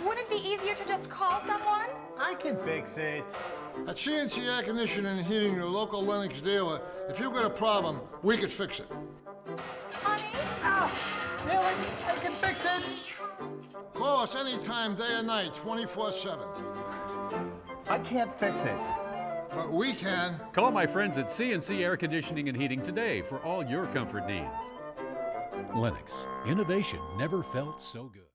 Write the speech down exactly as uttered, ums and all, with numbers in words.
Wouldn't it be easier to just call someone? I can fix it. At C N C Air Conditioning and Heating, your local Lennox dealer, if you've got a problem, we could fix it. Honey? Oh, really? I can fix it. Call us anytime, day or night, twenty-four seven. I can't fix it. But we can. Call my friends at C N C Air Conditioning and Heating today for all your comfort needs. Lennox, innovation never felt so good.